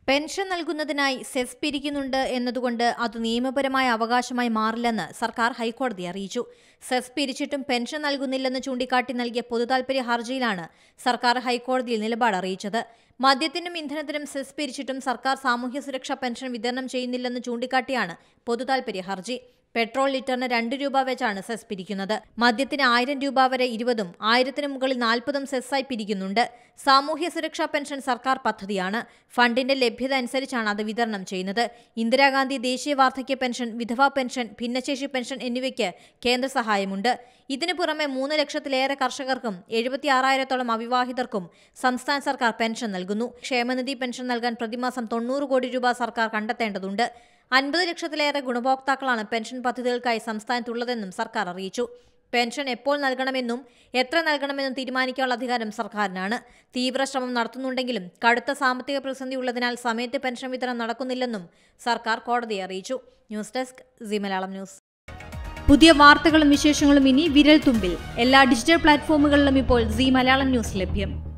Pension നൽകുന്നതിനായി cess പിരിക്കുന്നുണ്ട് എന്നതുകൊണ്ട് അത് നിയമപരമായ അവകാശമായി മാറില്ലെന്ന് സർക്കാർ ഹൈക്കോടതിയെ അറിയിച്ചു. സെസ് പിരിച്ചിട്ടും പെൻഷൻ നൽകുന്നില്ലെന്ന് ചൂണ്ടിക്കാട്ടി നൽകിയ പൊതുതാൽപര്യ ഹർജിയിലാണ് സർക്കാർ ഹൈക്കോടതിയിൽ നിലപാട് അറിയിച്ചത്. മദ്യത്തിനും ഇന്ധനത്തിനും സെസ് പിരിച്ചിട്ടും സർക്കാർ സാമൂഹ്യ സുരക്ഷാ പെൻഷൻ വിതരണം ചെയ്യുന്നില്ലെന്ന് ചൂണ്ടിക്കാട്ടിയാണ് പൊതുതാൽപര്യ ഹർജി. പെട്രോൾ ലിറ്ററിന് 2 രൂപ വെച്ചാണ് സെസ് പിരിക്കുന്നത്. മദ്യത്തിന് 1000 രൂപ വരെ 20ഉം 1000-ന് മുകളിൽ 40ഉം സെസ്സായി പിരിക്കുന്നുണ്ട്. സാമൂഹ്യ സുരക്ഷാ പെൻഷൻ സർക്കാർ പദ്ധതിയാണ്. ഫണ്ടിന്റെ ലഭ്യത അനുസരിച്ചാണ് അത് വിതരണം ചെയ്യുന്നത്. ഇന്ദിരാഗാന്ധി ദേശീയ വാർദ്ധക്യ പെൻഷൻ, വിധവാ പെൻഷൻ, ഭിന്നശേഷി പെൻഷൻ എന്നിവയ്ക്ക് കേന്ദ്ര സഹായമുണ്ട്. ഇതിനു പുറമെ 3 ലക്ഷത്തിലേറെ കർഷകർക്കും 76,000-ഓളം അവിവാഹിതർക്കും സംസ്ഥാന സർക്കാർ പെൻഷൻ നൽകുന്നു. ക്ഷേമനിധി പെൻഷൻ നൽകാൻ പ്രതിമാസം 90 കോടി രൂപ സർക്കാർ കണ്ടെത്തേണ്ടതുണ്ട്. 50 ലക്ഷത്തിലേറെ ഗുണഭോക്താക്കളാണ് പെൻഷൻ പദ്ധതികൾക്കായി സംസ്ഥാനത്തുള്ളതെന്നും സർക്കാർ അറിയിച്ചു. പെൻഷൻ എപ്പോൾ നൽകണമെന്നും എത്ര നൽകണമെന്നും തീരുമാനിക്കാനുള്ള അധികാരം സർക്കാരിനാണ്. തീവ്ര ശ്രമം നടത്തുന്നുണ്ടെങ്കിലും കടുത്ത സാമ്പത്തിക പ്രതിസന്ധി ഉള്ളതിനാൽ സമയത്ത് പെൻഷൻ വിതരണം നടക്കുന്നില്ലെന്നും സർക്കാർ കോടതിയെ അറിയിച്ചു. News desk Zee Malayalam news. പുതിയ വാർത്തകളും വിശേഷങ്ങളും ഇനി വിരൽ തുമ്പിൽ. എല്ലാ ഡിജിറ്റൽ പ്ലാറ്റ്ഫോമുകളിലും ഇപ്പോൾ സീ മലയാളം ന്യൂസ് ലഭ്യം.